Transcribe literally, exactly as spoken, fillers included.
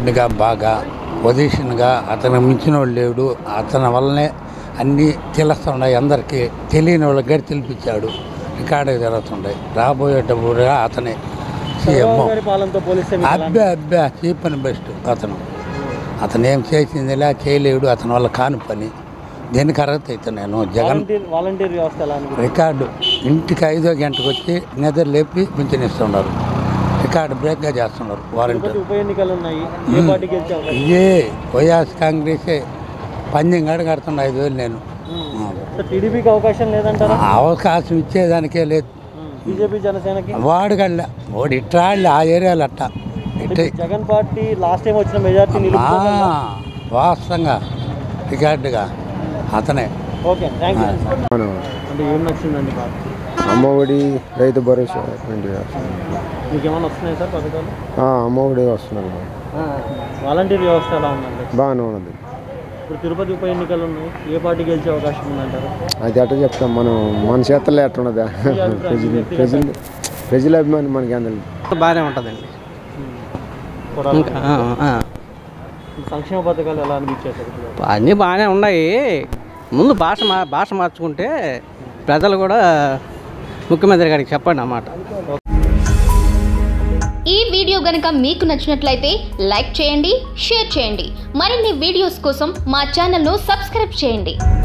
రికార్డుగా బాగా పొజిషన్గా అతను మించిన వాళ్ళు లేడు. అతని వల్లనే అన్నీ తెలుస్తున్నాయి, అందరికీ తెలియని వాళ్ళకి గడి తెలిపించాడు. రికార్డుగా జరుగుతుంటాయి. రాబోయేటప్పుడు అతనే సీఎం. అబ్బే అబ్బే చీప్ అని బెస్ట్. అతను అతను ఏం చేసిందిలా చేయలేడు. అతని వల్ల కాని పని దేనికి అర్హత అయితే నేను జగన్ వాలంటీర్ వ్యవస్థ రికార్డు ఇంటికి ఐదో గంటకు వచ్చి నిద్ర లేపి పింఛనిస్తున్నారు. రికార్డు బ్రేక్గా చేస్తున్నారు వాలంటీర్. ఉప ఎన్నికలు ఉన్నాయి, ఇదే వైఎస్ కాంగ్రెసే పందెం గడ కడుతున్నా ఐదు వేలు. నేను టీడీపీకి అవకాశం లేదంటారా? అవకాశం ఇచ్చేదానికే లేదు. బీజేపీ జనసేనకి వాడు కళ్ళ వాడు ఇట్రాళ్ళు ఆ ఏరియాలో అట్ట ఇట్టే జగన్ పార్టీ లాస్ట్ టైం వచ్చిన మెజార్టీ వాస్తవంగా రికార్డుగా అతనే. Okay, thank you. అంటే ఏం నచ్చిందండి బాగా? అమ్మఒడి, రైతు భరోసా మీకు ఏమైనా వస్తున్నాయి సార్ పథకాలు? అమ్మఒడి వస్తున్నారు. వాలంటీర్ వ్యవస్థ ఎలా ఉందండి? బాగానే ఉన్నది. ఇప్పుడు తిరుపతి ఉప ఎన్నికలు ఉన్నాయి, ఏ పార్టీ గెలిచే అవకాశం ఉందంటారు? అది అట్ట చెప్తాం మనం, మన చేతల్లో ఎట్టున్నదా? ప్రజలు ప్రజల అభిమానం మనకి అందరు బాగానే ఉంటుందండి. సంక్షేమ పథకాలు ఎలా అనిపించారు? అన్నీ బాగానే ఉన్నాయి. ముందు భాష మా భాష మార్చుకుంటే ప్రజలు కూడా ముఖ్యమంత్రి గారికి చెప్పండి అన్నమాట. ఈ వీడియో గనుక మీకు నచ్చినట్లయితే లైక్ చేయండి, షేర్ చేయండి. మరిన్ని వీడియోస్ కోసం మా ఛానల్ను సబ్స్క్రైబ్ చేయండి.